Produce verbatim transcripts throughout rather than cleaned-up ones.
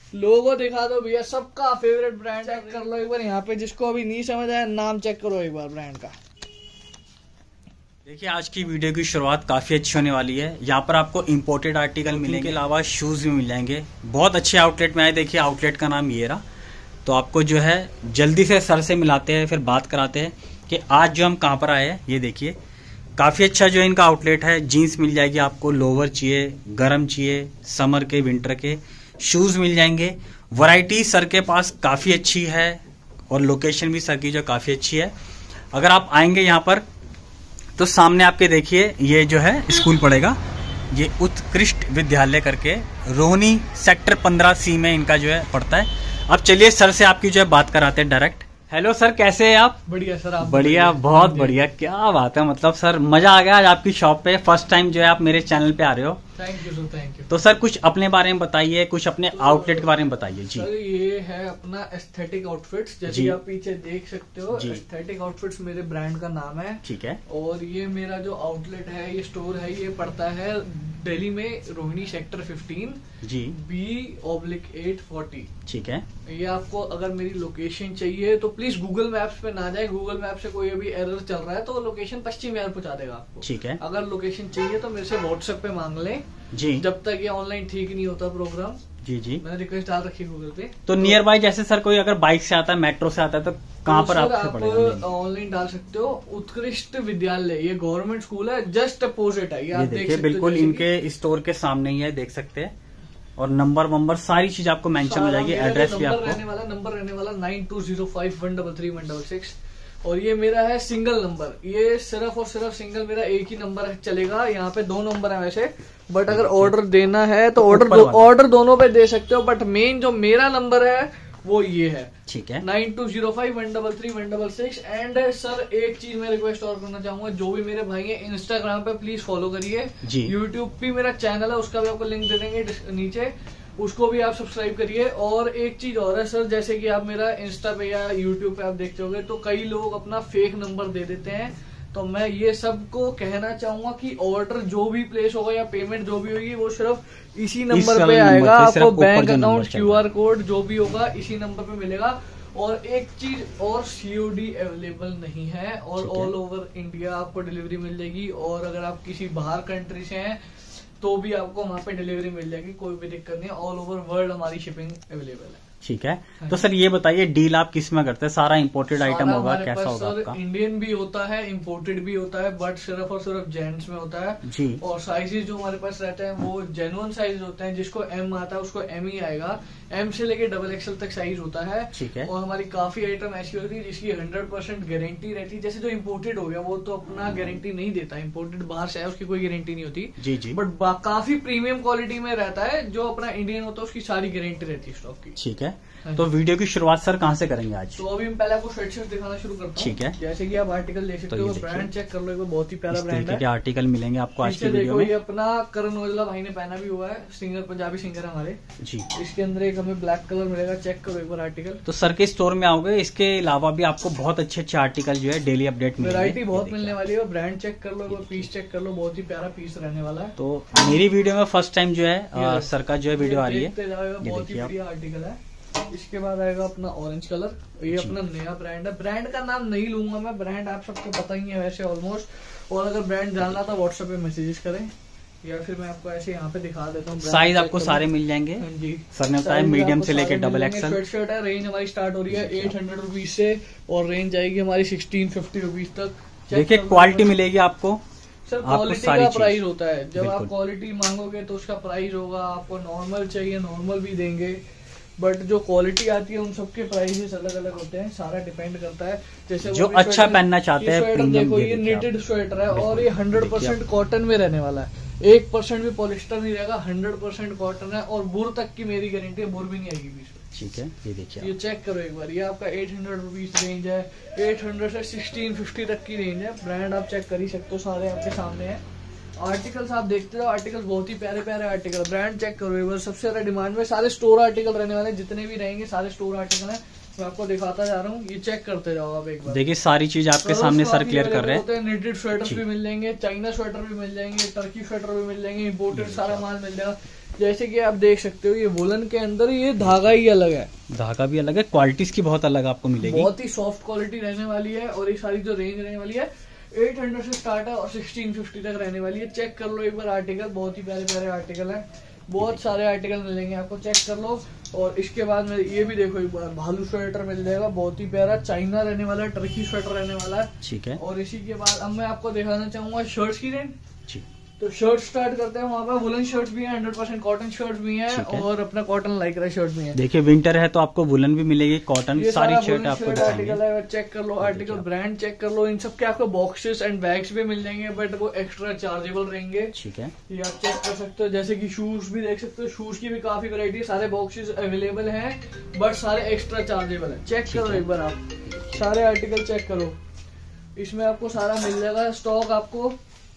लोगो दिखा दो भैया, सबका फेवरेट ब्रांड चेक कर लो एक बार यहाँ पे। जिसको अभी नहीं समझ आया नाम चेक करो एक बार ब्रांड का। देखिए आज की वीडियो की शुरुआत काफ़ी अच्छी होने वाली है। यहाँ पर आपको इंपोर्टेड आर्टिकल मिलेंगे, के अलावा शूज़ भी मिल जाएंगे। बहुत अच्छे आउटलेट में आए। देखिए आउटलेट का नाम ये रहा। तो आपको जो है जल्दी से सर से मिलाते हैं, फिर बात कराते हैं कि आज जो हम कहाँ पर आए हैं। ये देखिए काफ़ी अच्छा जो इनका आउटलेट है। जीन्स मिल जाएगी आपको, लोवर चाहिए, गर्म चाहिए, समर के विंटर के शूज़ मिल जाएंगे। वैरायटी सर के पास काफ़ी अच्छी है और लोकेशन भी सर की जो काफ़ी अच्छी है। अगर आप आएंगे यहाँ पर तो सामने आपके देखिए ये जो है स्कूल पड़ेगा, ये उत्कृष्ट विद्यालय करके रोहिणी सेक्टर पंद्रह सी में इनका जो है पड़ता है। अब चलिए सर से आपकी जो है बात कराते हैं डायरेक्ट। हेलो सर, कैसे हैं आप? बढ़िया सर, आप? बढ़िया, बहुत बढ़िया। क्या बात है, मतलब सर मजा आ गया आज आपकी शॉप पे। फर्स्ट टाइम जो है आप मेरे चैनल पे आ रहे हो। Thank you sir, thank you. तो सर कुछ अपने बारे में बताइए, कुछ अपने तो, आउटलेट के बारे में बताइए जी। सर ये है अपना एस्थेटिक आउटफिट्स, जैसे आप पीछे देख सकते हो। एस्थेटिक आउटफिट्स मेरे ब्रांड का नाम है, ठीक है। और ये मेरा जो आउटलेट है, ये स्टोर है, ये पड़ता है दिल्ली में Rohini sector fifteen G, B oblique eight forty, ठीक है। ये आपको अगर मेरी लोकेशन चाहिए तो प्लीज गूगल मैप्स पे ना जाए। गूगल मैप से कोई अभी एरर चल रहा है तो लोकेशन पश्चिम बिहार पहुंचा देगा आपको, ठीक है। अगर लोकेशन चाहिए तो मेरे से व्हाट्सएप पे मांग लें जी, जब तक ये ऑनलाइन ठीक नहीं होता प्रोग्राम। जी जी, मैंने रिक्वेस्ट डाल रखी है गूगल पे। तो नियर बाय जैसे सर कोई अगर बाइक से आता है, मेट्रो से आता है, तो कहाँ पर आपसे पड़ेगा? ऑनलाइन डाल सकते हो। उत्कृष्ट विद्यालय, ये गवर्नमेंट स्कूल है, जस्ट अपोजिट है। ये आप देख सकते हो, बिल्कुल इनके स्टोर के सामने ही है, देख सकते हैं। और नंबर वंबर सारी चीज आपको मेंशन हो जाएगी। एड्रेस भी आपको रहने वाला, नंबर रहने वाला nine two zero five one double three one double six. और ये मेरा है सिंगल नंबर, ये सिर्फ और सिर्फ सिंगल मेरा एक ही नंबर चलेगा। यहाँ पे दो नंबर है वैसे, बट अगर ऑर्डर देना है तो ऑर्डर दो, ऑर्डर दोनों पे दे सकते हो। बट मेन जो मेरा नंबर है वो ये है, ठीक है, nine two zero five one double three one double six. And sir एक चीज मैं रिक्वेस्ट और करना चाहूंगा, जो भी मेरे भाई है इंस्टाग्राम पे प्लीज फॉलो करिए। यूट्यूब पे मेरा चैनल है, उसका भी आपको लिंक दे देंगे नीचे, उसको भी आप सब्सक्राइब करिए। और एक चीज और है सर, जैसे कि आप मेरा इंस्टा पे या यूट्यूब पे आप देखते होंगे तो कई लोग अपना फेक नंबर दे देते हैं। तो मैं ये सबको कहना चाहूंगा कि ऑर्डर जो भी प्लेस होगा या पेमेंट जो भी होगी वो सिर्फ इसी नंबर पे आएगा। आपको बैंक अकाउंट, क्यूआर कोड जो भी होगा इसी नंबर पे मिलेगा। और एक चीज और, सीओडी अवेलेबल नहीं है और ऑल ओवर इंडिया आपको डिलीवरी मिल जाएगी। और अगर आप किसी बाहर कंट्री से हैं तो भी आपको वहाँ पे डिलीवरी मिल जाएगी, कोई भी दिक्कत नहीं है। ऑल ओवर वर्ल्ड हमारी शिपिंग अवेलेबल है, ठीक है। तो सर ये बताइए डील आप किस में करते हैं? सारा इंपोर्टेड आइटम होगा, कैसा होगा आपका? इंडियन भी होता है, इंपोर्टेड भी होता है, बट सिर्फ और सिर्फ जेंट्स में होता है जी। और साइजेस जो हमारे पास रहते हैं वो जेन्युइन साइज होते हैं। जिसको एम आता है उसको एम ही आएगा, एम से लेके डबल एक्सएल तक साइज होता है, ठीक है। और हमारी काफी आइटम ऐसी होती है जिसकी हंड्रेड परसेंट गारंटी रहती है। जैसे जो इम्पोर्टेड हो गया वो तो अपना गारंटी नहीं देता, इम्पोर्टेड बाहर से है उसकी कोई गारंटी नहीं होती जी जी, बट काफी प्रीमियम क्वालिटी में रहता है। जो अपना इंडियन होता है उसकी सारी गारंटी रहती है स्टॉक की, ठीक है। तो वीडियो की शुरुआत सर कहाँ से करेंगे आज? तो अभी हम पहले आपको स्वेटशर्ट दिखाना शुरू करता हूँ, ठीक है। जैसे कि आप आर्टिकल देख सकते हो, ब्रांड चेक कर लो एक बार, बहुत ही प्यारा ब्रांड है। आर्टिकल मिलेंगे आपको आज की वीडियो में। ये अपना करण औजला भाई ने पहना भी हुआ है, सिंगर, पंजाबी सिंगर हमारे जी। इसके अंदर एक हमें ब्लैक कलर मिलेगा, चेक करो एक बार आर्टिकल। तो सर के स्टोर में आओगे, इसके अलावा भी आपको बहुत अच्छे अच्छे आर्टिकल जो है डेली अपडेट मिलेंगे, वैरायटी बहुत मिलने वाली है। ब्रांड चेक कर लो, पीस चेक कर लो, बहुत ही प्यारा पीस रहने वाला है। तो मेरी वीडियो में फर्स्ट टाइम जो है सर का जो है वीडियो आ रही है, बहुत ही बढ़िया आर्टिकल है। इसके बाद आएगा अपना ऑरेंज कलर, ये अपना नया ब्रांड है। ब्रांड का नाम नहीं लूंगा मैं, ब्रांड आप सबको पता ही है वैसे ऑलमोस्ट। और अगर ब्रांड जानना था व्हाट्सएप पे मैसेजेस करें, या फिर मैं आपको ऐसे यहाँ पे दिखा देता हूँ। साइज आपको सारे मिल जाएंगे जी, सर ने बताया मीडियम से लेकर डबल एक्सएल। स्वेट शर्ट है, रेंज हमारी स्टार्ट हो रही है एट हंड्रेड रुपीज से और रेंज आएगी हमारी सिक्सटीन फिफ्टी रुपीज तक। देखिए क्वालिटी मिलेगी आपको सर, क्वालिटी का प्राइस होता है। जब आप क्वालिटी मांगोगे तो उसका प्राइस होगा। आपको नॉर्मल चाहिए नॉर्मल भी देंगे, बट जो क्वालिटी आती है उन सबके प्राइसेस अलग अलग होते हैं, सारा डिपेंड करता है। जैसे जो अच्छा पहनना चाहते हैं, स्वेटर देखो, ये निटेड स्वेटर है और ये हंड्रेड परसेंट कॉटन में रहने वाला है, एक परसेंट भी पॉलिस्टर नहीं रहेगा, हंड्रेड परसेंट कॉटन है। और बुर तक की मेरी गारंटी है, बुर भी नहीं आएगी बीच में, ठीक है। ये देखिए, ये चेक करो एक बार, ये आपका एट हंड्रेड रुपीज रेंज है, एट हंड्रेड से सिक्सटीन फिफ्टी तक की रेंज है। ब्रांड आप चेक कर ही सकते हो, सारे आपके सामने है। आर्टिकल्स आप देखते हो, आर्टिकल्स बहुत ही प्यारे प्यारे आर्टिकल। ब्रांड चेक करो एक बार, सबसे ज्यादा डिमांड में सारे स्टोर आर्टिकल रहने वाले, जितने भी रहेंगे सारे स्टोर आर्टिकल हैं। मैं आपको दिखाता जा रहा हूँ, ये चेक करते जाओ आप एक बार। देखिए सारी चीज आपके सामने सर क्लियर कर रहे हैं। निटेड स्वेटर्स भी मिल जाएंगे, चाइना स्वेटर भी मिल जाएंगे, टर्की स्वेटर भी मिल जाएंगे, इम्पोर्टेड सारा माल मिल जाएगा। जैसे कि आप देख सकते हो ये वुलन के अंदर ये धागा ही अलग है, धागा भी अलग है, क्वालिटी इसकी बहुत अलग आपको मिलेगी, बहुत ही सॉफ्ट क्वालिटी रहने वाली है। और ये सारी जो रेंज रहने वाली है आठ सौ से स्टार्ट है और सोलह सौ पचास तक रहने वाली है। चेक कर लो एक बार आर्टिकल, बहुत ही प्यारे प्यारे आर्टिकल हैं, बहुत सारे आर्टिकल मिलेंगे आपको, चेक कर लो। और इसके बाद में ये भी देखो एक बार भालू स्वेटर मिल जाएगा, बहुत ही प्यारा, चाइना रहने वाला है, टर्की स्वेटर रहने वाला है, ठीक है। और इसी के बाद अब मैं आपको दिखाना चाहूंगा शर्ट्स की रेंज। जी, तो शर्ट स्टार्ट करते हैं, वहाँ पर वुलन शर्ट्स भी हैं, हंड्रेड परसेंट कॉटन शर्ट्स भी हैं और अपना कॉटन लाइक्रा शर्ट भी हैं। देखिए विंटर है तो आपको वुलन भी मिलेगी, कॉटन सारी शर्ट आपको आर्टिकल है, चेक कर लो, आर्टिकल ब्रांड चेक कर लो, इन सब के आपको बॉक्सेस एंड बैग्स भी मिल जाएंगे बट वो एक्स्ट्रा चार्जेबल रहेंगे, ठीक है। ये आप चेक कर सकते हो। जैसे कि शूज भी देख सकते हो, शूज की भी काफी वैरायटी है, सारे बॉक्सेस अवेलेबल हैं बट सारे एक्स्ट्रा चार्जेबल है। चेक करो एक बार, आप सारे आर्टिकल चेक करो, इसमें आपको सारा मिल जाएगा स्टॉक आपको।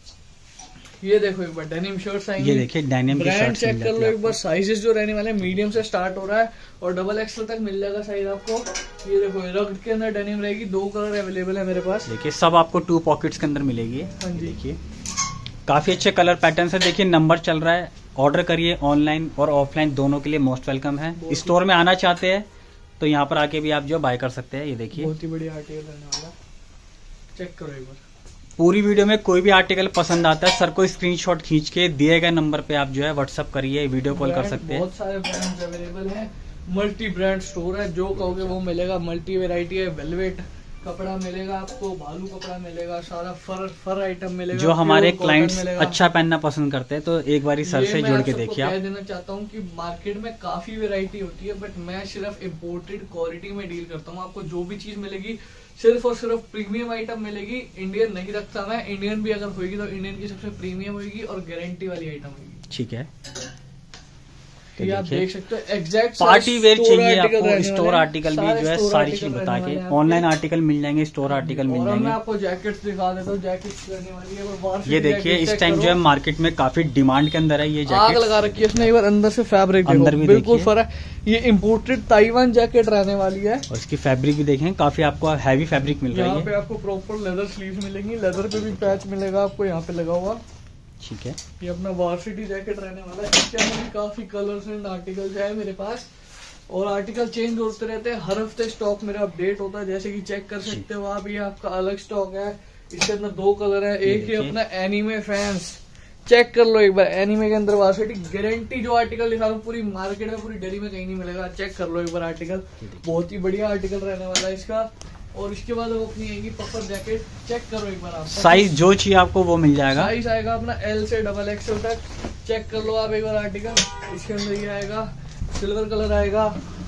ये देखो एक बार डेनिम शर्ट्स आएंगे, ये देखिए डेनिम की ब्रांड चेक कर लो एक बार। साइजेस जो रहने वाले हैं मीडियम से स्टार्ट हो रहा है और डबल एक्सल तक मिल जाएगा साइज आपको। ये देखो रग्ड के अंदर डेनिम रहेगी, दो कलर अवेलेबल है मेरे पास। देखिए सब आपको टू पॉकेट्स के अंदर मिलेगी। हाँ जी, देखिए काफी अच्छे कलर पैटर्न है। देखिए नंबर चल रहा है, ऑर्डर करिए, ऑनलाइन और ऑफलाइन दोनों के लिए मोस्ट वेलकम है। स्टोर में आना चाहते हैं तो यहाँ पर आके भी आप जो बाय कर सकते हैं। ये देखिए बहुत ही बढ़िया आर्टिकल रहने वाला, चेक करो एक बार। पूरी वीडियो में कोई भी आर्टिकल पसंद आता है सर को स्क्रीनशॉट खींच के दिए गए नंबर पे आप जो है व्हाट्सअप करिए, वीडियो कॉल कर सकते हैं। बहुत सारे ब्रांड्स अवेलेबल हैं, मल्टी ब्रांड स्टोर है, जो कहोगे वो मिलेगा। मल्टी वैरायटी है, वेलवेट कपड़ा मिलेगा आपको, भालू कपड़ा मिलेगा, सारा फर फर आइटम मिलेगा। जो हमारे क्लाइंट्स अच्छा पहनना पसंद करते हैं तो एक बार सर से जुड़ के देखिए। मैं देना चाहता हूँ कि मार्केट में काफी वैरायटी होती है बट मैं सिर्फ इम्पोर्टेड क्वालिटी में डील करता हूँ। आपको जो भी चीज मिलेगी सिर्फ और सिर्फ प्रीमियम आइटम मिलेगी, इंडियन नहीं रखता मैं। इंडियन भी अगर होगी तो इंडियन की सबसे प्रीमियम होगी और गारंटी वाली आइटम होगी, ठीक है। तो ये आप देख सकते हो एग्जैक्ट पार्टी वेयर चाहिए आपको, स्टोर आर्टिकल भी जो है सारी चीज बता के ऑनलाइन आर्टिकल मिल जाएंगे, स्टोर आर्टिकल मिल जाएंगे। मैं आपको जैकेट्स दिखा देता हूँ, जैकेट्स रहने वाली है। ये देखिए इस टाइम जो है मार्केट में काफी डिमांड के अंदर है ये जैकेट, आग लगा रखी है इसने। एक बार अंदर से फैब्रिक अंदर भी बिल्कुल फर्क है। ये इम्पोर्टेड ताइवान जैकेट रहने वाली है और इसकी फैब्रिक भी देखें, काफी आपको हैवी फैब्रिक मिल रही है। यहाँ पे आपको प्रॉपर लेदर स्लीव्स मिलेंगी, लेदर पे भी पैच मिलेगा आपको यहाँ पे लगा हुआ, ठीक है। ये अपना वार्सिटी जैकेट रहने वाला है। इसके अंदर भी काफी कलर्स एंड आर्टिकल्स है मेरे पास और आर्टिकल चेंज होते रहते हैं, हर हफ्ते स्टॉक मेरा अपडेट होता है। जैसे कि चेक कर सकते हो आप, ये आपका अलग स्टॉक है, इसके अंदर दो कलर है। एक ही अपना एनीमे फैंस, चेक कर लो एक बार, एनीमे के अंदर वार्सिटी गारंटी। जो आर्टिकल दिखा रहा हूँ पूरी मार्केट में पूरी डेली में कहीं नहीं मिलेगा, चेक कर लो एक बार आर्टिकल, बहुत ही बढ़िया आर्टिकल रहने वाला है इसका। और इसके बाद वो अपनी आएगी पफर जैकेट, चेक करो एक बार आप, साइज जो चाहिए आपको वो मिल जाएगा। साइज आएगा अपना एल से डबल एक्सएल तक, चेक कर लो आप एक बार आर्टिकल। इसके अंदर ये आएगा सिल्वर कलर आएगा,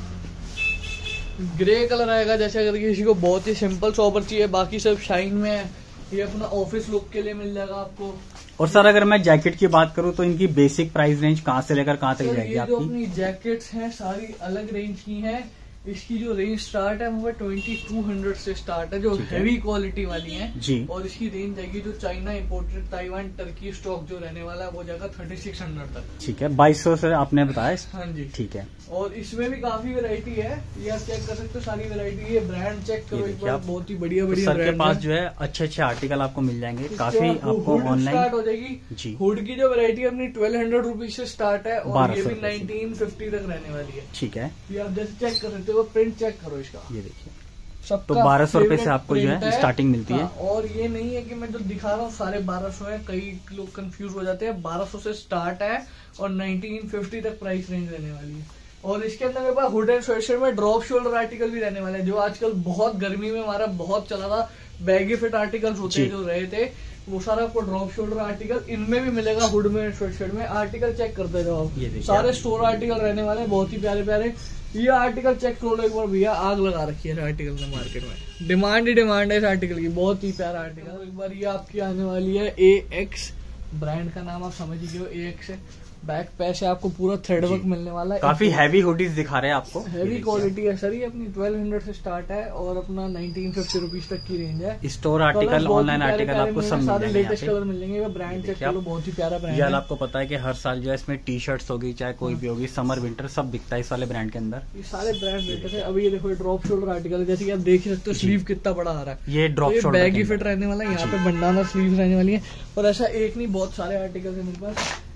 ग्रे कलर आएगा। जैसे अगर किसी को बहुत ही सिंपल सोबर चाहिए, बाकी सब शाइन में है, ये अपना ऑफिस लुक के लिए मिल जाएगा आपको। और सर अगर मैं जैकेट की बात करूं तो इनकी बेसिक प्राइस रेंज कहाँ से लेकर कहाँ तक जाएगी आपकी? जो अपनी जैकेट्स हैं सारी अलग रेंज की हैं। इसकी जो रेंज स्टार्ट है वो ट्वेंटी टू हंड्रेड से स्टार्ट है, जो हैवी क्वालिटी वाली है जी। और इसकी रेंज जाएगी जो China imported Taiwan Turkey stock जो रहने वाला है वो जाएगा थर्टी सिक्स हंड्रेड तक, ठीक है। बाईस सौ से आपने बताया। हाँ जी, ठीक है। और इसमें भी काफी वैरायटी है, ये आप चेक कर सकते हो सारी वैरायटी। ये ब्रांड चेक करो एक बार, बहुत ही बढ़िया बढ़िया सर के पास जो है अच्छे अच्छे आर्टिकल आपको मिल जाएंगे, काफी आपको ऑनलाइन स्टार्ट हो जाएगी जी। हुड की जो वैरायटी है अपनी ट्वेल्व हंड्रेड रुपीज से स्टार्ट है और ये भी नाइनटीन फिफ्टी तक रहने वाली है, ठीक है। ये आप जैसे चेक कर सकते हो, प्रिंट चेक करो इसका, ये देखिए सब तो बारह सौ रूपये से आपको जो है स्टार्टिंग मिलती है। और ये नहीं है कि मैं जो दिखा रहा हूँ सारे बारह सौ है, कई लोग कंफ्यूज हो जाते हैं। बारह सौ से स्टार्ट है और नाइनटीन फिफ्टी तक प्राइस रेंज रहने वाली है। और इसके अंदर मेरे पास हुड एंड स्वेटशर्ट में ड्रॉप शोल्डर आर्टिकल भी रहने वाले हैं, जो आजकल बहुत गर्मी में हमारा बहुत चला था। बैगी फिट आर्टिकल्स होते हैं जो रहे थे, वो सारा आपको ड्रॉप शोल्डर आर्टिकल इनमें भी मिलेगा। हुड में स्वेटशर्ट में आर्टिकल चेक करते जाओ, सारे स्टोर आर्टिकल रहने वाले हैं, बहुत ही प्यारे प्यारे। ये आर्टिकल चेक कर लो एक बार भैया, आग लगा रखी है आर्टिकल ने मार्केट में, डिमांड ही डिमांड है इस आर्टिकल की, बहुत ही प्यारा आर्टिकल। एक बार ये आपकी आने वाली है ए एक्स, ब्रांड का नाम आप समझ ही गए, ए एक्स है। बैक पैच है, आपको पूरा थ्रेड वर्क मिलने वाला है। काफी हैवी हुडीज दिखा रहे हैं आपको, हैवी क्वालिटी है सर। ये अपनी ट्वेल्व हंड्रेड से स्टार्ट है और अपना नाइनटीन फिफ्टी रुपीज तक की रेंज है। स्टोर आर्टिकल, ऑनलाइन आर्टिकल आपको सब सारे लेटेस्ट कलर मिल जाएंगे। ब्रांड चेक करो, बहुत ही प्यारा ब्रांड है। आपको पता है कि हर साल जो है इसमें टी शर्ट्स होगी, चाहे कोई भी होगी, समर विंटर सब बिकता है इस वाले ब्रांड के अंदर। ये सारे ब्रांड बिकते हैं। अभी ये देखो ड्रॉप शोल्डर आर्टिकल है, जैसे कि आप देख सकते हो स्लीव कितना बड़ा आ रहा है। ये ड्रॉप शोल्डर बैगी फिट रहने वाला है, यहाँ पे बंडाना स्लीव रहने वाली है। और ऐसा एक नहीं, बहुत सारे आर्टिकल है मेरे पास।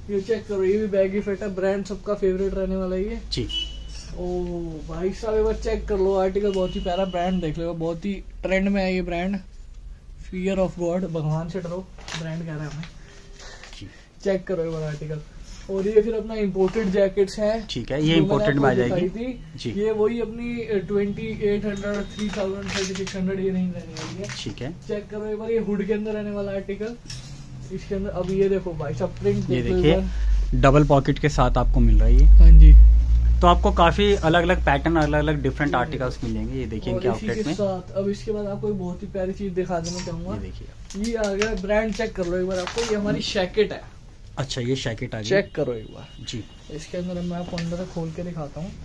ये चेक करो, ये भी बैगी फिट है, ब्रांड सबका फेवरेट रहने वाला है ये जी। ओ भाई साहब एक बार चेक कर लो आर्टिकल, बहुत ही प्यारा, ब्रांड देख लो, बहुत ही ट्रेंड में है ये ब्रांड, फियर ऑफ गॉड, भगवान से डरो ब्रांड कह रहा है हमें। चेक करो एक बार आर्टिकल। और ये फिर अपना इम्पोर्टेड जैकेट्स है, ठीक है, ये इम्पोर्टेड में आ जाएगी जी। ये वही अपनी twenty eight hundred three thousand thirty six hundred ये नहीं रहने वाली है, ठीक है। चेक करो एक बार, ये हुड के अंदर रहने वाला आर्टिकल, इसके अंदर अब ये देखो भाई सब प्रिंट, ये देखिए डबल पॉकेट के साथ आपको मिल रही है। हाँ जी, तो आपको काफी अलग अलग पैटर्न, अलग अलग डिफरेंट आर्टिकल्स मिलेंगे। ये देखिए इनके आउटलेट में। अब इसके बाद आपको एक बहुत ही प्यारी चीज दिखा देना चाहूंगा, ये देखिए, ये आ गया ब्रांड, चेक कर लो एक बार आपको, ये हमारी जैकेट है। अच्छा, ये जैकेट आ गई, चेक करो एक बार जी। इसके अंदर मैं आपको अंदर खोल के दिखाता हूँ,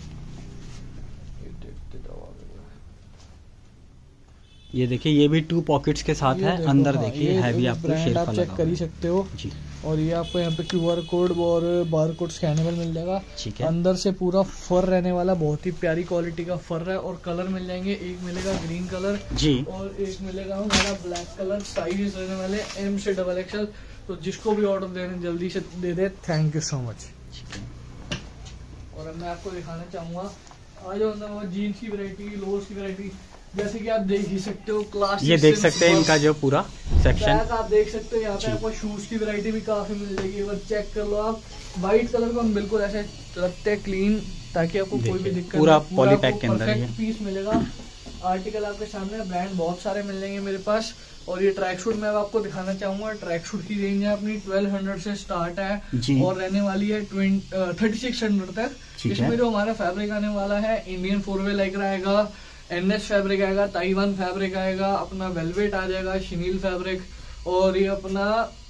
ये देखिए, ये भी टू पॉकेट्स के साथ है, अंदर हाँ, देखिए हैवी आपको शेप आप चेक कर ही सकते हो जी। और ये आपको यहाँ पे क्यूआर कोड और बार कोड स्कैनेबल मिल जाएगा, ठीक है। अंदर से पूरा फर रहने वाला, बहुत ही प्यारी क्वालिटी का फर है, और कलर मिल जाएंगे, एक मिलेगा ग्रीन कलर जी, और एक मिलेगा हमारा ब्लैक कलर। साइज रहने वाले एम से डबल एक्सएल, तो जिसको भी ऑर्डर देने जल्दी से दे दे, थैंक यू सो मच। और अब मैं आपको दिखाना चाहूंगा, आ जाओ अंदर जीन्स की वैरायटी, लोअर्स की वैरायटी, जैसे कि आप देख ही सकते हो, क्लास ये देख सकते हैं इनका जो पूरा सेक्शन आप देख सकते हो। यहाँ पे आपको शूज की वैरायटी भी काफी मिल जाएगी, एक बार चेक कर लो आप। व्हाइट कलर को हम बिल्कुल ऐसे रखते हैं क्लीन, ताकि आपको कोई भी दिक्कत, पूरा पॉली पैक के अंदर ये पीस मिलेगा। आर्टिकल आपके सामने, ब्रांड बहुत सारे मिल जाएंगे मेरे पास। और ये ट्रैक सूट मैं आपको दिखाना चाहूंगा, ट्रैक सूट की रेंज है अपनी ट्वेल्व हंड्रेड से स्टार्ट है और रहने वाली है थर्टी सिक्स हंड्रेड तक। इसमें जो हमारा फैब्रिक आने वाला है, इंडियन फोर वे लाइक्रा आएगा, एनएस फैब्रिक आएगा, ताइवान फैब्रिक आएगा, अपना वेलवेट आ जाएगा, शिनील फैब्रिक, और ये अपना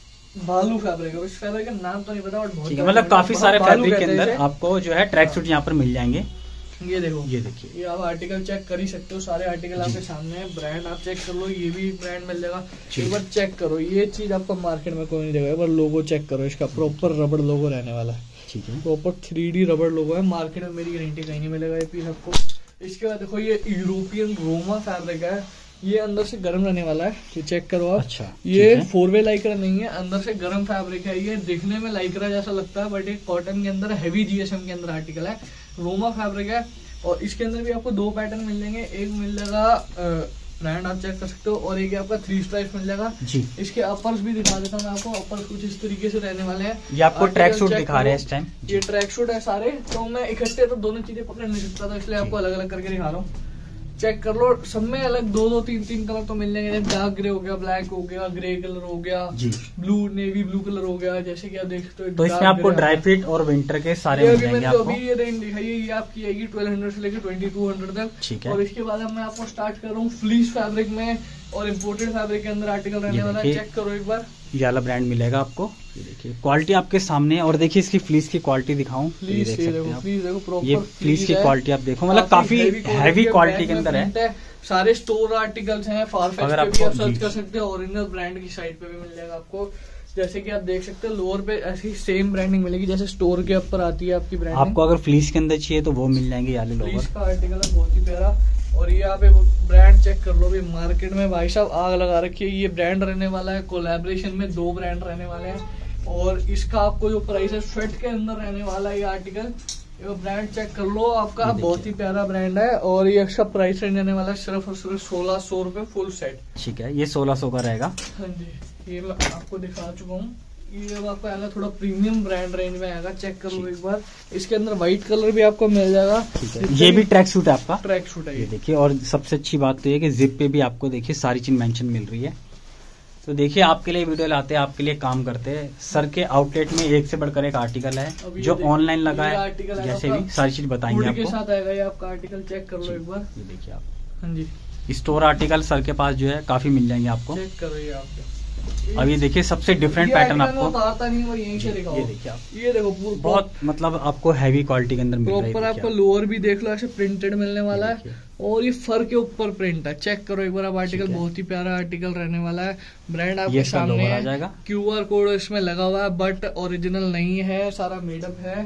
बालू फैब्रिक है। इस फैब्रिक का नाम तो नहीं पता, बट बहुत मतलब काफी सारे फैब्रिक के अंदर आपको जो है ट्रैक सूट यहाँ पर मिल जाएंगे। ये देखो, ये देखिए, ये आप आर्टिकल चेक कर ही सकते हो, सारे आर्टिकल आपके सामने है। ब्रांड आप चेक कर लो, ये भी ब्रांड मिल जाएगा, एक बार चेक करो। ये चीज आपको मार्केट में कोई नहीं देगा, एक बार लोगो चेक करो, इसका प्रॉपर रबड़ लोगो रहने वाला है, ठीक है, प्रॉपर थ्री डी रबड़ लोगो है। मार्केट में मेरी गारंटी कहीं नहीं मिलेगा ये पीस आपको। इसके बाद देखो, ये यूरोपियन रोमा फैब्रिक है, ये अंदर से गर्म रहने वाला है, ये चेक करो आप। अच्छा, ये फोर वे लाइक्रा नहीं है, अंदर से गर्म फैब्रिक है। ये दिखने में लाइक्रा जैसा लगता है, बट एक कॉटन के अंदर हैवी जीएसएम के अंदर आर्टिकल है, रोमा फैब्रिक है। और इसके अंदर भी आपको दो पैटर्न मिल जाएंगे, एक मिल जाएगा ब्रांड आप चेक कर सकते हो, और एक आपका थ्री स्ट्राइप मिल जाएगा जी। इसके अपर्स भी दिखा देता हूँ मैं आपको, अपर्स कुछ इस तरीके से रहने वाले हैं। ये आपको ट्रैक सूट दिखा रहे हैं इस टाइम, ये ट्रैक सूट है सारे, तो मैं इकट्ठे तो दोनों चीजें पकड़ नहीं सकता था, इसलिए आपको अलग अलग करके दिखा रहा हूँ। चेक कर लो, सब में अलग दो दो तीन तीन कलर तो मिल जाएंगे, डार्क ग्रे हो गया, ब्लैक हो गया, ग्रे कलर हो गया, ब्लू नेवी ब्लू कलर हो गया, जैसे कि आप देख सकते हो। तो इसमें आपको ड्राई फिट और विंटर के सारे मिल जाएंगे आपको। अभी ये रेंज दिखाई है, ये आपकी आएगी ट्वेल्व हंड्रेड से लेकर ट्वेंटी टू हंड्रेड तक, ठीक है। और इसके बाद मैं आपको स्टार्ट कर रहा हूँ फ्लीस फैब्रिक में, और इम्पोर्टेड फैब्रिक के अंदर आर्टिकल रहने वाला है। चेक करो एक बार, ये वाला ब्रांड मिलेगा आपको, ये देखिए क्वालिटी आपके सामने है। और देखिए इसकी फ्लीस की क्वालिटी दिखाऊं, ये देख सकते हैं आप, ये फ्लीस की क्वालिटी आप देखो, मतलब काफी हैवी क्वालिटी के अंदर है। सारे स्टोर आर्टिकल्स हैं, फारफेक्स पे भी आप सर्च कर सकते हो, ओरिजिनल ब्रांड की साइट पे भी मिल जाएगा आपको। जैसे कि आप देख सकते हो, लोअर पे ऐसी सेम ब्रांडिंग मिलेगी जैसे स्टोर के ऊपर आती है आपकी ब्रांडिंग। आपको अगर फ्लीस के अंदर चाहिए तो वो मिल जाएंगे, यानी फ्लीस का आर्टिकल है बहुत ही प्यारा। और ये आप ब्रांड चेक कर लो, भी मार्केट में भाई साहब आग लगा रखी है। ये ब्रांड रहने वाला है, कोलैबोरेशन में दो ब्रांड रहने वाले हैं, और इसका आपको जो प्राइस है स्वेट के अंदर रहने वाला है ये आर्टिकल। ये ब्रांड चेक कर लो आपका, बहुत ही प्यारा ब्रांड है, और ये अच्छा प्राइस रेंज रहने वाला है सिर्फ और सिर्फ सोलह सौ रूपये फुल सेट, ठीक है। ये सोलह सौ का रहेगा। हाँ जी, ये मैं आपको दिखा चुका हूँ। ये आपको आएगा थोड़ा प्रीमियम ब्रांड रेंज में आएगा, चेक कर लो एक बार। इसके अंदर व्हाइट कलर भी आपको मिल जाएगा, ठीक है। ये भी ट्रैक सूट है आपका, ट्रैक सूट है ये देखिए। और सबसे अच्छी बात तो ये कि जिप पे भी आपको देखिए सारी चीज मेंशन मिल रही है। तो देखिए आपके लिए वीडियो लाते हैं, आपके लिए काम करते हैं। सर के आउटलेट में एक से बढ़कर एक आर्टिकल है जो ऑनलाइन लगा है, जैसे भी सारी चीज बताएंगे आपको। के साथ आएगा ये आपका आर्टिकल, चेक कर लो एक बार, ये देखिए आप। हाँ जी, स्टोर आर्टिकल सर के पास जो है काफी मिल जाएंगे आपको, चेक करो ये आपको। अब ये देखिए सबसे डिफरेंट पैटर्न आपको आता नहीं, वो यहीं से दिखाओ। ये देखिए आप, ये देखो बहुत मतलब आपको हैवी क्वालिटी के अंदर मिल रहा है। प्रॉपर आपको लोअर भी देख लो, ऐसे प्रिंटेड मिलने वाला है, और ये फर के ऊपर प्रिंट है। चेक करो एक बार आप आर्टिकल, बहुत ही प्यारा आर्टिकल रहने वाला है। ब्रांड आपके सामने है, क्यूआर कोड इसमें लगा हुआ है, बट ओरिजिनल नहीं है, सारा मेडअप है।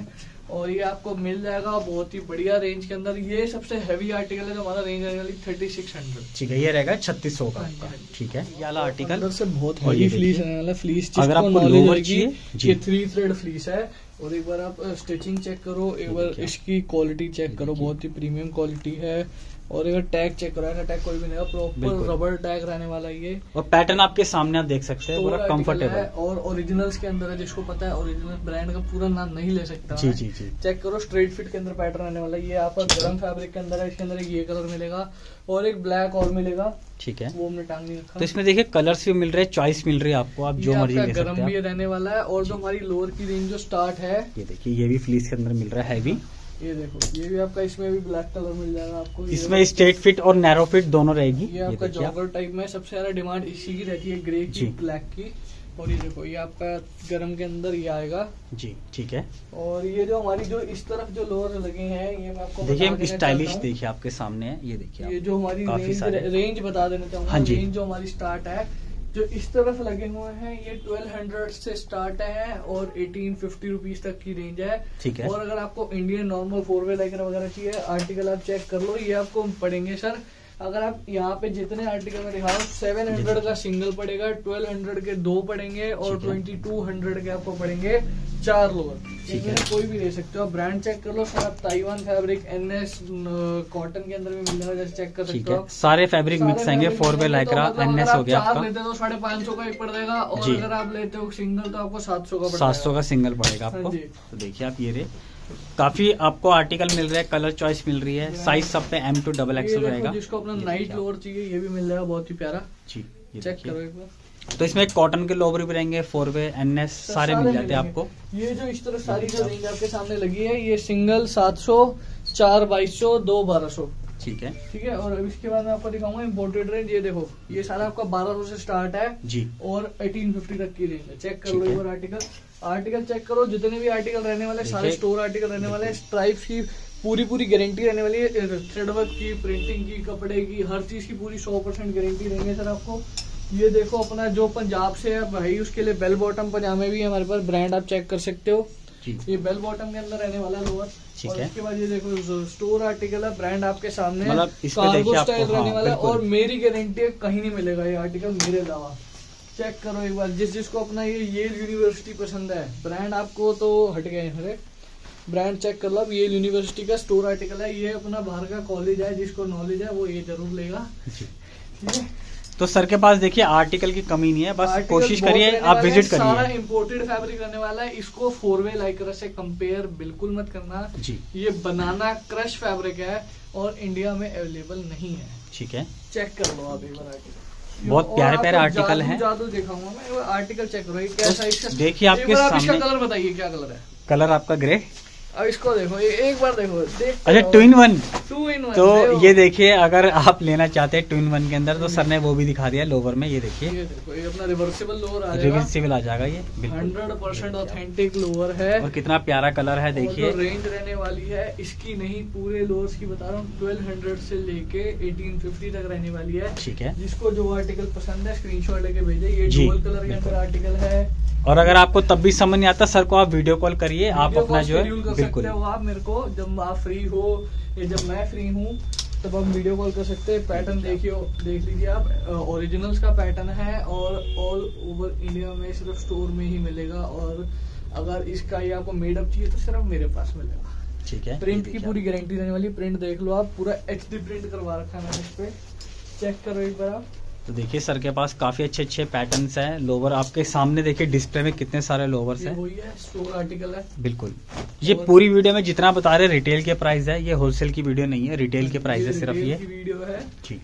और ये आपको मिल जाएगा बहुत ही बढ़िया रेंज के अंदर। ये सबसे हैवी आर्टिकल है जो हमारा रेंज रहेगा थर्टी सिक्स हंड्रेड। ठीक है, ये रहेगा छत्तीस सौ का। ठीक है, ये वाला आर्टिकल अंदर से बहुत हैवी फ्लीस रहने वाला। फ्लीस अगर आपको लोवर चाहिए, ये थ्री थ्रेड फ्लीस है। और एक बार आप स्टिचिंग चेक करो, एक बार इसकी क्वालिटी चेक करो, बहुत ही प्रीमियम क्वालिटी है। और एक टैग चेक करो, ऐसा टैग कोई भी नहीं है, प्रॉपर रबर टैग रहने वाला ये। और पैटर्न आपके सामने आप देख सकते हैं, पूरा कंफर्टेबल है। और ओरिजिनल्स के अंदर है, जिसको पता है ओरिजिनल ब्रांड का पूरा नाम नहीं ले सकता। जी जी जी, चेक करो, स्ट्रेट फिट के अंदर पैटर्न रहने वाला है। ये आपका गर्म फैब्रिक के अंदर है, इसके अंदर एक ये कलर मिलेगा और एक ब्लैक और मिलेगा। ठीक है, वो हमने टांग नहीं रखा। तो इसमें देखिए कलर्स भी मिल रहे हैं, चॉइस मिल रही है आपको, आप जो मर्जी ले सकते हैं। गर्म भी रहने वाला है। और जो हमारी लोअर की रेंज जो स्टार्ट है, ये देखिए ये भी फ्लीस के अंदर मिल रहा है हैवी। ये देखो, ये भी आपका इसमें भी ब्लैक कलर मिल जाएगा आपको। इसमें स्ट्रेट फिट और नैरो फिट दोनों रहेगी। ये आपका जॉगर टाइप में सबसे ज्यादा डिमांड इसी की रहती है, ग्रे की, ब्लैक की। और ये देखो, ये आपका गरम के अंदर ये आएगा जी। ठीक है, और ये जो हमारी जो इस तरफ जो लोअर लगे हैं, ये मैं आपको देखिए स्टाइलिश देखिए आपके सामने है। ये देखिए ये जो हमारी रेंज, रेंज बता देना चाहूंगा। रेंज जो हमारी स्टार्ट है, जो इस तरफ लगे हुए हैं, ये ट्वेल्व हंड्रेड से स्टार्ट है और एटीन फिफ्टी रुपीज तक की रेंज है। ठीक है, और अगर आपको Indian normal four way Lycra वगैरह चाहिए, आर्टिकल आप चेक कर लो, ये आपको पड़ेंगे सर, अगर आप यहाँ पे जितने आर्टिकल में दिखा रहा हूँ, सेवन हंड्रेड का सिंगल पड़ेगा, ट्वेल्व हंड्रेड के दो पड़ेंगे और ट्वेंटी टू हंड्रेड के आपको पड़ेंगे चार लोअर। इसमें कोई भी ले सकते हो, ब्रांड चेक कर लो सर आप। ताइवान फैब्रिक, एनएस कॉटन के अंदर भी मिल जाएगा, जैसे चेक कर सकते हो। सारे फैब्रिक मिक्स आएंगे, फोर वे लाइक्रा, एनएस हो गया आपका। लेते हो साढ़े पाँच सौ का एक पड़ जाएगा, और अगर आप लेते हो सिंगल तो आपको सात सौ का सात सौ का सिंगल पड़ेगा आपको। तो देखिए आप, ये रे काफी आपको आर्टिकल मिल रहा है, कलर चॉइस मिल रही है, साइज सब पे एम टू डबल एक्सएल रहेगा। जिसको अपना नाइट लोअर चाहिए, ये भी मिल जाएगा, बहुत ही प्यारा जी। चेक करो एक बार। तो इसमें कॉटन के लोवर भी रहेंगे, फोर वे, एनएस सारे मिल जाते हैं आपको। ये जो इस तरह सारी जो रेंज आपके सामने लगी है, ये सिंगल सात सौ, चार बाईस सौ, दो बारह सौ। ठीक है, ठीक है। और अब इसके बाद मैं आपको दिखाऊंगा इम्पोर्टेड रेंज। ये देखो, ये सारा आपका बारह सौ से स्टार्ट है जी, और एटीन फिफ्टी तक की रेंज है। चेक कर लो एक बार आर्टिकल, आर्टिकल चेक करो। जितने भी आर्टिकल रहने वाले सारे स्टोर आर्टिकल रहने वाले, स्ट्राइप्स की पूरी पूरी गारंटी रहने वाली है, थ्रेड वर्क की, प्रिंटिंग की, कपड़े की, हर चीज की पूरी सौ परसेंट गारंटी देंगे सर आपको। ये देखो, अपना जो पंजाब से है भाई, उसके लिए बेल बॉटम पजामे भी है हमारे पास, ब्रांड आप चेक कर सकते हो। ये बेल बॉटम के अंदर रहने वाला लोअर। और इसके बाद ये देखो स्टोर आर्टिकल है, ब्रांड आपके सामने, कार्गो स्टाइल रहने वाला है। और मेरी गारंटी है, कहीं नहीं मिलेगा ये आर्टिकल मेरे अलावा। चेक करो एक बार, जिस जिसको अपना ये येल यूनिवर्सिटी पसंद है, ब्रांड आपको तो हट गए हैं, ब्रांड चेक कर लो। अब येल यूनिवर्सिटी का स्टोर आर्टिकल है, ये अपना बाहर का कॉलेज है, जिसको नॉलेज है वो ये जरूर लेगा। ठीक है, तो सर के पास देखिए आर्टिकल की कमी नहीं है, बस कोशिश करिए आप विजिट करिए। सारा इम्पोर्टेड फैब्रिक रहने वाला है, इसको फोर वे लाइक्रा से कंपेयर बिल्कुल मत करना जी। ये बनाना क्रश फैब्रिक है और इंडिया में अवेलेबल नहीं है। ठीक है, चेक कर लो आप एक बार आर्टिकल, बहुत प्यारे प्यारे आर्टिकल हैं। जादू दिखाऊंगा मैं, आर्टिकल चेक करो कैसा है। देखिए आपके सामने, कलर बताइए क्या कलर है। कलर आपका ग्रे। अब इसको देखो, एक बार देखो, देख अच्छा two in one, two in one. तो ये देखिए, अगर आप लेना चाहते हैं टू इन वन के अंदर, तो सर ने वो भी दिखा दिया लोवर में। ये देखिए, ये देखो, ये अपना रिवर्सिबल लोवर आ जाएगा, रिवर्सिबल आ जाएगा, ये हंड्रेड परसेंट ऑथेंटिक लोवर है। और कितना प्यारा कलर है, देखिए। रेंज रहने वाली है इसकी, नहीं पूरे लोअर्स की बता रहा हूँ, ट्वेल्व हंड्रेड से लेके एटीन फिफ्टी तक रहने वाली है। ठीक है, जिसको जो आर्टिकल पसंद है स्क्रीनशॉट लेके भेजे। ये डबल कलर के अंदर आर्टिकल है। और अगर आपको तब भी समझ नहीं आता, सर को आप वीडियो कॉल करिए, आप अपना जो है बिल्कुल आप मेरे को, जब आप फ्री हो या जब मैं फ्री हूँ, तब आप वीडियो कॉल कर सकते हैं। पैटर्न देखिए, देख लीजिए आप, ओरिजिनल्स का पैटर्न है और ऑल ओवर इंडिया में सिर्फ स्टोर में ही मिलेगा। और अगर इसका ये आपको मेडअप चाहिए तो सिर्फ मेरे पास मिलेगा। ठीक है, प्रिंट की पूरी गारंटी रहने वाली। प्रिंट देख लो आप, पूरा एच डी प्रिंट करवा रखा है मैंने इस पे, चेक करो एक बार आप। तो देखिए सर के पास काफी अच्छे अच्छे पैटर्न्स हैं। लोवर आपके सामने देखिए, डिस्प्ले में कितने सारे लोवर्स हैं। वही है, स्टोर आर्टिकल है बिल्कुल। ये पूरी वीडियो में जितना बता रहे रिटेल के प्राइस है, ये होलसेल की वीडियो नहीं है, रिटेल के प्राइस है सिर्फ ये वीडियो है। ठीक,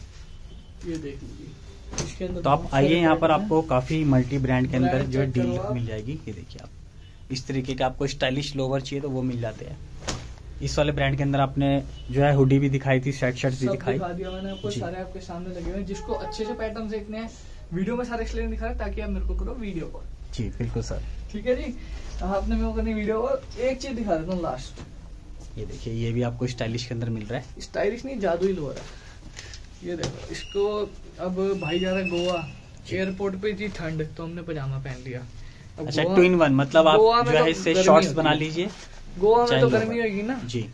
ये देख लीजिए इसके अंदर। तो आप आइए, यहाँ पर आपको काफी मल्टी ब्रांड के अंदर जो डील मिल जाएगी। ये देखिए आप, इस तरीके के आपको स्टाइलिश लोवर चाहिए तो वो मिल जाते हैं। इस वाले ब्रांड के अंदर आपने जो है हुडी भी दिखाई थी, शर्ट शर्ट भी दिखाई, दिखा दिया मैंने आपको, सारे आपके सामने लगे हुए। जिसको अच्छे से पैटर्न देखने हैं, वीडियो में सारे इसलिए दिखा रहे ताकि आप मेरे को करो वीडियो कॉल। जी बिल्कुल सर। ठीक है जी, आपने मेरे को करनी वीडियो कॉल। एक चीज दिखा देता हूँ लास्ट, ये देखिए, ये भी आपको स्टाइलिश के अंदर मिल रहा है। स्टाइलिश नहीं, जादुई लोअर है। ये देखो, इसको अब भाई जा रहा है गोवा, एयरपोर्ट पे जी ठंड, तो हमने पजामा पहन लिया। अच्छा टू इन वन, मतलब आप जो है इससे शॉर्ट्स बना लीजिए गोवा में तो गर्मी होगी ना जी।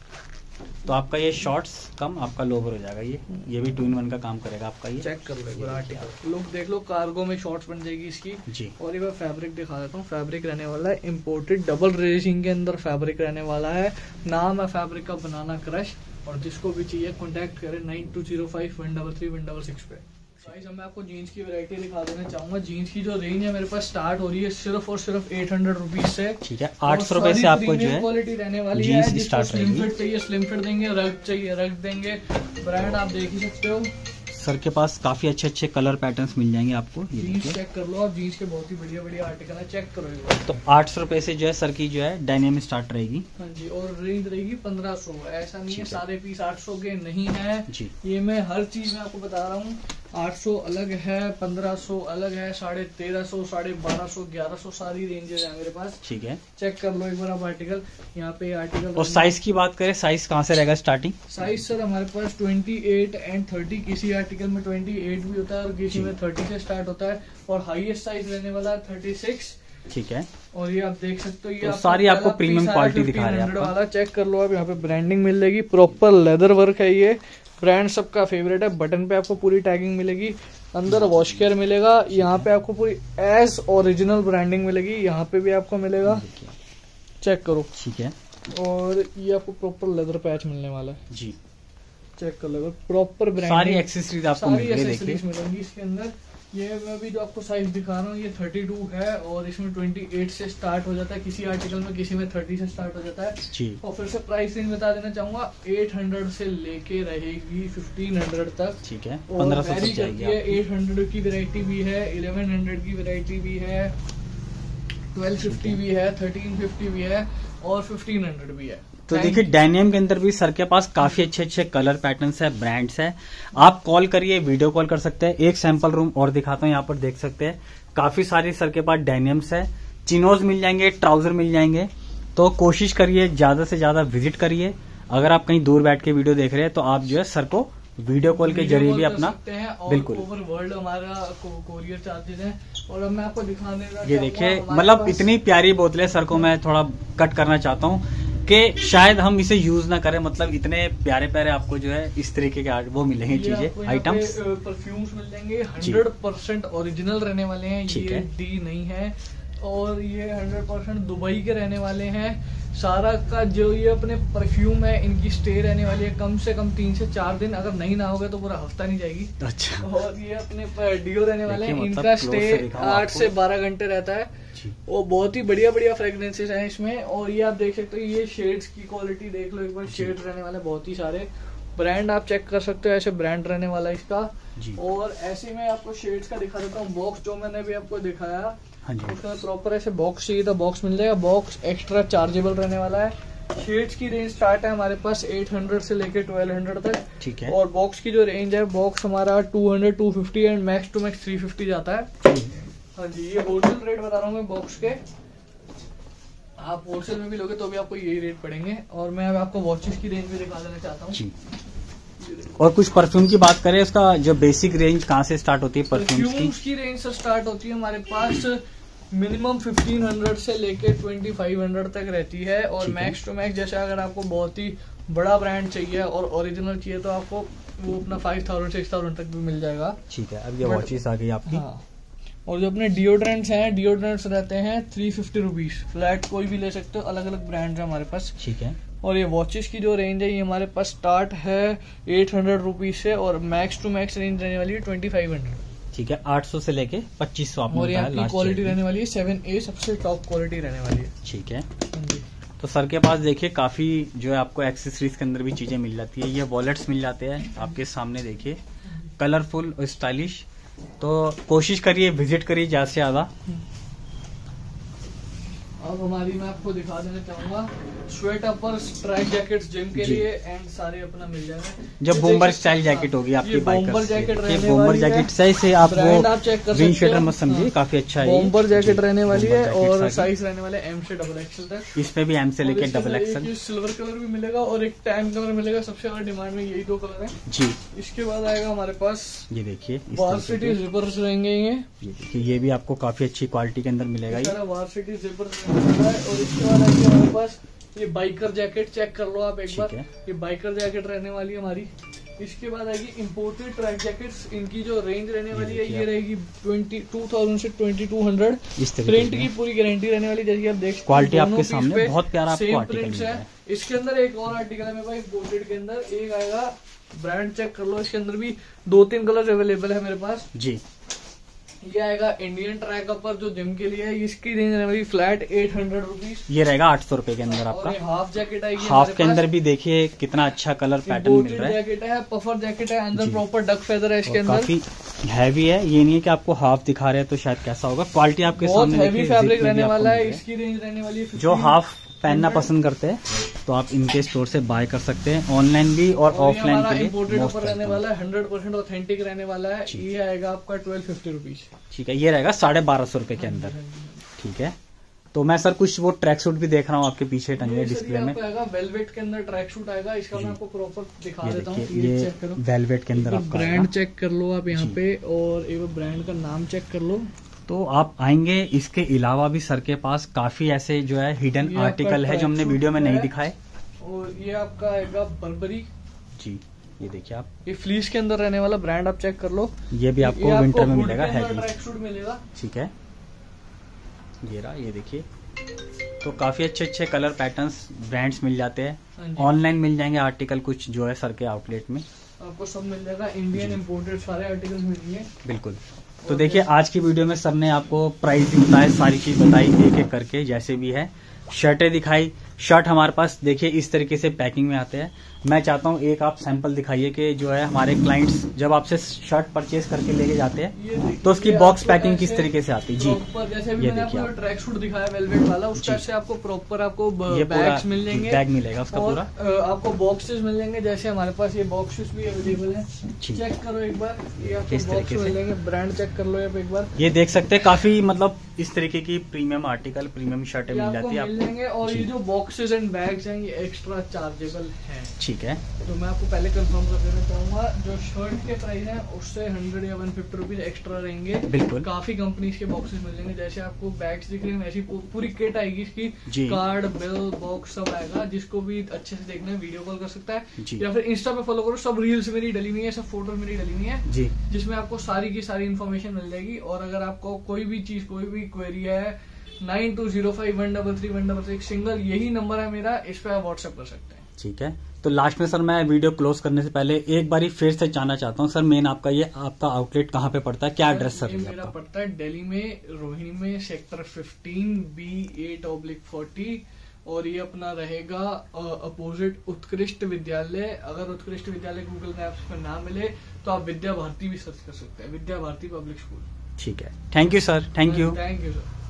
तो आपका ये शॉर्ट्स कम आपका लोवर हो जाएगा। ये ये भी टू इन वन का काम करेगा आपका। ये चेक कर लो एक बार आर्टिकल, लुक देख लो, कार्गो में शॉर्ट्स बन जाएगी इसकी जी। और एक बार फैब्रिक दिखा देता हूँ। फैब्रिक रहने वाला है इम्पोर्टेड डबल रेजिंग के अंदर फैब्रिक रहने वाला है। नाम है फैब्रिक का बनाना क्रश। और जिसको भी चाहिए कॉन्टेक्ट करें nine two zero five one double three one double six पे। गाइस मैं आपको जीन्स की वैरायटी दिखा देना चाहूंगा। जीन्स की जो रेंज है मेरे पास स्टार्ट हो रही है सिर्फ और सिर्फ एट हंड्रेड रुपीज से। ठीक है, आठ सौ रुपए से आपको जो है क्वालिटी रहने वाली है। जिसको स्लिम फिट चाहिए स्लिम फिट देंगे, रग चाहिए रग देंगे। ब्रांड आप देख ही सकते हो। सर के पास काफी अच्छे अच्छे कलर पैटर्न्स मिल जाएंगे आपको। जीन्स चेक कर लो आप, जीन्स के बहुत ही बढ़िया बढ़िया आर्टिकल है, चेक करो एक बार। तो आठ सौ रुपए से जो है सर की जो है डायनेमिक स्टार्ट रहेगी। हाँ जी, और रेंज रहेगी पंद्रह सौ। ऐसा नहीं है सारे पीस आठ सौ के नहीं है जी। ये मैं हर चीज में आपको बता रहा हूँ। आठ सौ अलग है, पंद्रह सौ अलग है, साढ़े तेरह सौ, साढ़े बारह सौ, ग्यारह सौ सारी रेंजेस है मेरे पास। ठीक है, चेक कर लो एक बार आप आर्टिकल। यहाँ पे आर्टिकल और साइज की बात करें, साइज कहाँ से रहेगा स्टार्टिंग? साइज सर हमारे पास अट्ठाईस एंड तीस, किसी आर्टिकल में अट्ठाईस भी होता है और किसी में तीस से स्टार्ट होता है। और हाईएस्ट साइज रहने वाला है छत्तीस। ठीक है, और ये आप देख सकते हो, ये तो सारी आपको प्रीमियम क्वालिटी दिखा रहे हैं वाला। चेक कर लो आप, यहाँ पे ब्रांडिंग मिल जाएगी, प्रॉपर लेदर वर्क है। ये ब्रांड सबका फेवरेट है। बटन पे आपको पूरी टैगिंग मिलेगी, अंदर वॉश केयर मिलेगा। यहाँ पे आपको पूरी एस ओरिजिनल ब्रांडिंग मिलेगी, यहाँ पे भी आपको मिलेगा। चेक करो। ठीक है, और ये आपको प्रॉपर लेदर पैच मिलने वाला है जी। चेक कर लो, प्रॉपर ब्रांडिंग, सारी एक्सेसरीज आपको सारी एक्सेसरीज मिलेंगी इसके अंदर। ये मैं अभी जो आपको साइज दिखा रहा हूँ ये बत्तीस है और इसमें अट्ठाईस से स्टार्ट हो जाता है किसी आर्टिकल में, किसी में तीस से स्टार्ट हो जाता है जी। और फिर से प्राइस रेंज बता देना चाहूंगा, आठ सौ से लेके रहेगी पंद्रह सौ तक। ठीक है, पंद्रह सौ तक जाएगी। आठ सौ की वैरायटी भी है, ग्यारह सौ की वैरायटी भी है, बारह सौ पचास भी है, तेरह सौ पचास भी है और पंद्रह सौ भी है। तो देखिए डायनेम के अंदर भी सर के पास काफी अच्छे अच्छे कलर पैटर्न्स है, ब्रांड्स है। आप कॉल करिए, वीडियो कॉल कर सकते हैं। एक सैंपल रूम और दिखाता हूँ, यहाँ पर देख सकते हैं काफी सारी सर के पास डायनेम्स है। चिनोज मिल जाएंगे, ट्राउजर मिल जाएंगे। तो कोशिश करिए ज्यादा से ज्यादा विजिट करिए। अगर आप कहीं दूर बैठ के वीडियो देख रहे हैं तो आप जो है सर को वीडियो कॉल के जरिए भी अपना बिल्कुल ओवर वर्ल्ड हमारा कोरियर चार्जेस है। और अब मैं आपको दिखाने ये देखिए, मतलब इतनी प्यारी बोतलें सर को मैं थोड़ा कट करना चाहता हूँ कि शायद हम इसे यूज ना करें। मतलब इतने प्यारे प्यारे आपको जो है इस तरीके के वो मिलेंगे चीजें, आइटम्स। परफ्यूम्स मिल जाएंगे, हंड्रेड परसेंट ओरिजिनल रहने वाले हैं, ये डी नहीं है। और ये हंड्रेड परसेंट दुबई के रहने वाले हैं। सारा का जो ये अपने परफ्यूम है इनकी स्टे रहने वाली है कम से कम तीन से चार दिन, अगर नहीं ना होगा तो पूरा हफ्ता नहीं जाएगी। अच्छा। और ये अपने डियो रहने वाले हैं, इनका स्टे आठ से बारह घंटे रहता है। वो बहुत ही बढ़िया बढ़िया फ्रेग्रेंसेस हैं इसमें। और ये आप देख सकते हो, ये शेड्स की क्वालिटी देख लो एक बार, शेड रहने वाले बहुत ही सारे। ब्रांड आप चेक कर सकते हो, ऐसे ब्रांड रहने वाला है इसका। और ऐसे में आपको शेड्स का दिखा देता हूँ। बॉक्स जो मैंने भी आपको दिखाया उसका प्रॉपर ऐसे बॉक्स चाहिए था, बॉक्स मिल जाएगा। बॉक्स एक्स्ट्रा चार्जेबल रहने वाला है। शेड्स की रेंज स्टार्ट है हमारे पास आठ सौ से लेके बारह सौ तक। ठीक है। और बॉक्स की जो रेंज है, बॉक्स हमारा दो सौ, दो सौ पचास एंड मैक्स टू मैक्स तीन सौ पचास जाता है। हाँ जी, ये होलसेल रेट बता रहा हूँ मैं बॉक्स के। आप होलसेल में भी लोगे तो भी आपको यही रेट पड़ेंगे। और मैं अब आपको वॉचेस की रेंज भी दिखा देना चाहता हूँ। और कुछ परफ्यूम की बात करें, उसका जो बेसिक रेंज कहाँ से स्टार्ट होती है? परफ्यूम्स की की रेंज से स्टार्ट होती है हमारे पास मिनिमम पंद्रह सौ से लेके पच्चीस सौ तक रहती है। और मैक्स टू मैक्स जैसे अगर आपको बहुत ही बड़ा ब्रांड चाहिए और ओरिजिनल चाहिए तो आपको वो अपना पाँच हज़ार छह हज़ार तक भी मिल जाएगा। ठीक है, अब ये वॉचेस आ गई आपकी। हाँ। और जो अपने डिओड्रेंट्स हैं, डिओड्रेंट्स रहते हैं थ्री फिफ्टी रुपीज फ्लैट, कोई भी ले सकते हो, अलग अलग ब्रांड है हमारे पास। ठीक है। और ये वॉचेस की जो रेंज है ये हमारे पास स्टार्ट है एट हंड्रेड रुपीज से और मैक्स टू मैक्स रेंज रहने वाली है ट्वेंटी फाइव हंड्रेड। ठीक है, आठ सौ से लेके पच्चीस सौ आपने और यहाँ की क्वालिटी रहने वाली है सेवन ए, सबसे टॉप क्वालिटी रहने वाली है। ठीक है। तो सर के पास देखिए काफी जो है आपको एक्सेसरीज के अंदर भी चीजें मिल जाती है। ये वॉलेट्स मिल जाते हैं आपके सामने, देखिए कलरफुल और स्टाइलिश। तो कोशिश करिए, विजिट करिए ज्यादा से ज्यादा। अब हमारी मैं आपको दिखा देना चाहूंगा sweat upper track jackets gym के लिए एंड सारे अपना मिल जाएंगे। जब बॉम्बर स्टाइल जैकेट होगी आपकी बॉम्बर जैकेट रहने बॉम्बर वाली जैकेट सही से आप वो आप चेक कर सकते हो, मत समझिए, काफी अच्छा है। बॉम्बर जैकेट रहने वाली है और साइज रहने वाले एम से डबल एक्सएल तक। इसमें भी एम से लेके डबल एक्सएल। सिल्वर कलर भी मिलेगा और एक टैन कलर मिलेगा। सबसे ज्यादा डिमांड में यही दो कलर है जी। इसके बाद आएगा हमारे पास, ये देखिए वार्सिटी जिपर्स रहेंगे। ये देखिए, ये भी आपको काफी अच्छी क्वालिटी के अंदर मिलेगा। ये वार्सिटी जिपर्स है। और इसके बाद आएगी हमारे पास ये बाइकर जैकेट चेक कर लो आप एक बार, है। ये बाइकर जैकेट रहने वाली है हमारी। इसके बाद आएगी इम्पोर्टेड ट्रैक जैकेट्स, इनकी जो रेंज रहने वाली है ये रहेगी ट्वेंटी टू थाउजेंड से ट्वेंटी टू हंड्रेड। प्रिंट की पूरी गारंटी रहने वाली, जैसे आप देख क्वालिटी आपके सामने बहुत प्यारा सेम प्रिंट्स है। इसके अंदर एक और आर्टिकल है मेरे पास इम्पोर्टेड के अंदर, एक आएगा ब्रांड चेक कर लो, इसके अंदर भी दो तीन कलर अवेलेबल है मेरे पास जी। ये आएगा इंडियन ट्रैक अपर जो जिम के लिए है, इसकी रेंज रहने वाली फ्लैट एट हंड्रेड रुपीज। ये रहेगा आठ सौ रुपए के अंदर आपका। हाफ जैकेट आएगी, हाफ के अंदर भी देखिए कितना अच्छा कलर पैटर्न मिल रहा है। जैकेट है, पफर जैकेट है, अंदर प्रॉपर डक फेदर है इसके अंदर, काफी हैवी है। ये नहीं है कि आपको हाफ दिखा रहे हैं तो शायद कैसा होगा, क्वालिटी आपके सामने हैवी फैब्रिक रहने वाला है। इसकी रेंज रहने वाली है, जो हाफ पहनना पसंद करते हैं तो आप इनके स्टोर से बाय कर सकते हैं, ऑनलाइन भी और ऑफलाइन के लिए। इम्पोर्टेड ऑफर रहने वाला है, हंड्रेड परसेंट ऑथेंटिक रहने वाला है। ये आएगा आपका ट्वेल्व फिफ्टी रुपीज। ठीक है, ये रहेगा साढ़े बारह सौ रुपए के अंदर। ठीक है, तो मैं सर कुछ वो ट्रैक सूट भी देख रहा हूँ आपके पीछे टंगे डिस्प्ले में। वेलवेट के अंदर ट्रैक सूट आएगा, इसका मैं आपको प्रॉपर दिखा देता हूँ। ये वेलवेट के अंदर ब्रांड चेक कर लो आप यहाँ पे, और एक ब्रांड का नाम चेक कर लो। तो आप आएंगे, इसके अलावा भी सर के पास काफी ऐसे जो है हिडन आर्टिकल है जो हमने वीडियो में नहीं दिखाए। और ये आपका आएगा बर्बरी जी, ये देखिए आप, ये फ्लीस के अंदर रहने वाला ब्रांड आप चेक कर लो। ये भी आपको ये विंटर में मिलेगा, है ट्रैक सूट मिलेगा। ठीक है, ये रहा, ये देखिए। तो काफी अच्छे अच्छे कलर पैटर्न्स ब्रांड्स मिल जाते हैं, ऑनलाइन मिल जाएंगे आर्टिकल कुछ जो है सर के आउटलेट में आपको सब मिल जाएगा। इंडियन इम्पोर्टेड सारे आर्टिकल मिलेंगे बिल्कुल। तो देखिए आज की वीडियो में सर ने आपको प्राइस भी बताया, सारी चीज बताई एक एक करके, जैसे भी है। शर्टें दिखाई, शर्ट हमारे पास देखिए इस तरीके से पैकिंग में आते हैं। मैं चाहता हूँ एक आप सैंपल दिखाइए कि जो है हमारे क्लाइंट्स जब आपसे शर्ट परचेज करके लेके जाते हैं तो उसकी बॉक्स पैकिंग किस तरीके से आती है जी। जैसे भी मैंने आपको ट्रैक सूट दिखाया वेलवेट वाला, उसका से आपको प्रॉपर आपको बैग्स मिल जाएंगे, बैग मिलेगा उसका पूरा, आपको बॉक्सेस मिल जाएंगे। जैसे हमारे पास ये बॉक्सेस भी अवेलेबल है, चेक करो एक बार, ये आपको बॉक्स मिल जाएंगे। ब्रांड चेक कर लो आप एक बार, ये देख सकते हैं काफी मतलब इस तरीके की प्रीमियम आर्टिकल, प्रीमियम शर्टें मिल जाती है आपको। और ये जो बॉक्सेस एंड बैग्स हैं ये एक्स्ट्रा चार्जेबल हैं। ठीक है, तो मैं आपको पहले कंफर्म कर देना चाहूंगा, जो शर्ट के प्राइस है उससे हंड्रेड या वन फिफ्टी रुपीज एक्स्ट्रा रहेंगे। बिल्कुल, काफी कंपनीज के बॉक्सेस मिल जाएंगे। जैसे आपको बैग्स दिख रहे हैं वैसी पूरी किट आएगी इसकी, कार्ड बिल बॉक्स सब आएगा। जिसको भी अच्छे से देखना है वीडियो कॉल कर सकता है, या फिर इंस्टा पे फॉलो करो, सब रील्स मेरी डली हुई है, सब फोटो मेरी डली हुई है जी, जिसमें आपको सारी की सारी इन्फॉर्मेशन मिल जाएगी। और अगर आपको कोई भी चीज कोई भी क्वेरी है, nine two zero five one double three one double six single यही नंबर है मेरा, इस पे आप व्हाट्सएप कर सकते हैं। ठीक है, तो लास्ट में सर मैं वीडियो क्लोज करने से पहले एक बार फिर से जानना चाहता हूँ सर, मेन आपका ये आपका आउटलेट कहाँ पे पड़ता है, क्या एड्रेस सर? मेरा पड़ता है दिल्ली में, रोहिणी में, sector fifteen B eight oblique forty, और ये अपना रहेगा अपोजिट उत्कृष्ट विद्यालय। अगर उत्कृष्ट विद्यालय गूगल मैप्स पर ना मिले तो आप विद्या भारती भी सर्च कर सकते हैं, विद्या भारती पब्लिक स्कूल। ठीक है, thank you sir, thank you thank you sir.